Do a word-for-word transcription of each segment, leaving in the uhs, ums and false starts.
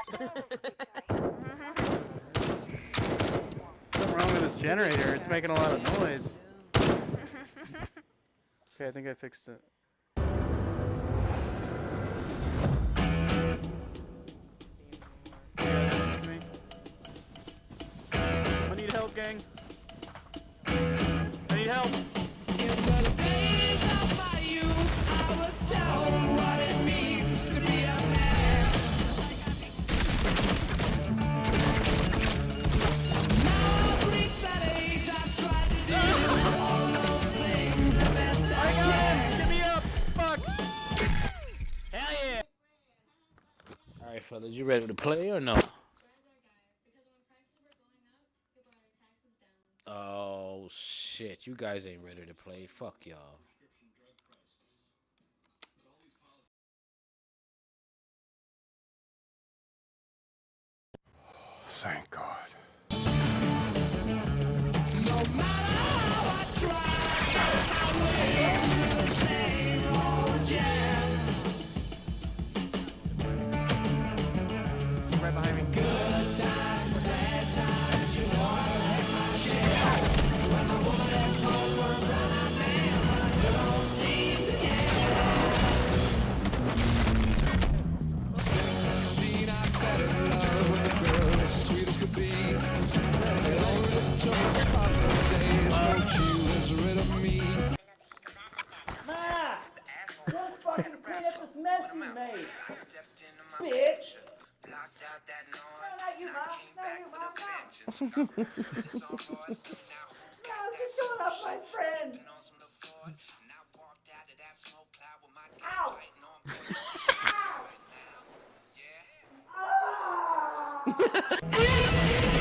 Something wrong with this generator. It's making a lot of noise. Okay, I think I fixed it. I need help, gang. I need help. In the days of my youth, I was told what it means to be a man. Now I've reached that age, I've tried to do all those things the best I can. Get me up! Fuck! Hell yeah! Alright, fellas, you ready to play or no? Oh shit, you guys ain't ready to play. Fuck y'all. Thank God. No matter how I try, I'm way to the same old jam. Right behind me. Good times, bad times, you know I've had my share. When I wanna let go for a brother man, but I still don't seem to care. Sixteen, I fell in love with a girl as sweet as could be. It only took a couple of days till she was rid of me. Ma! Don't fucking clean up this mess you made! Bitch! No, not you, Mom. Not you, Mom. No. No, just going up my friend. Ow! Ow! Ah!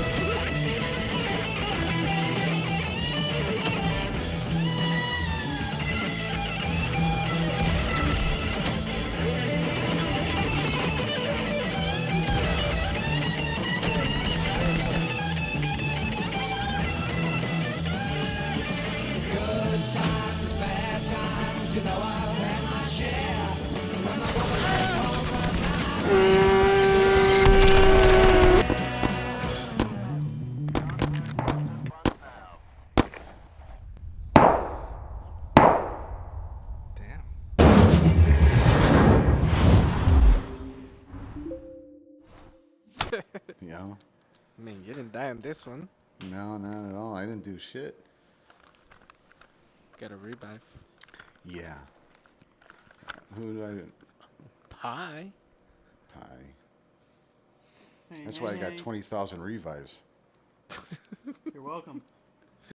Good times, bad times, you know I've had my share. When I wanna let go for You know? I mean, you didn't die in this one. No, not at all. I didn't do shit. Got a revive. Yeah. Who do I... Pie. Pie. That's why I got twenty thousand revives. You're welcome.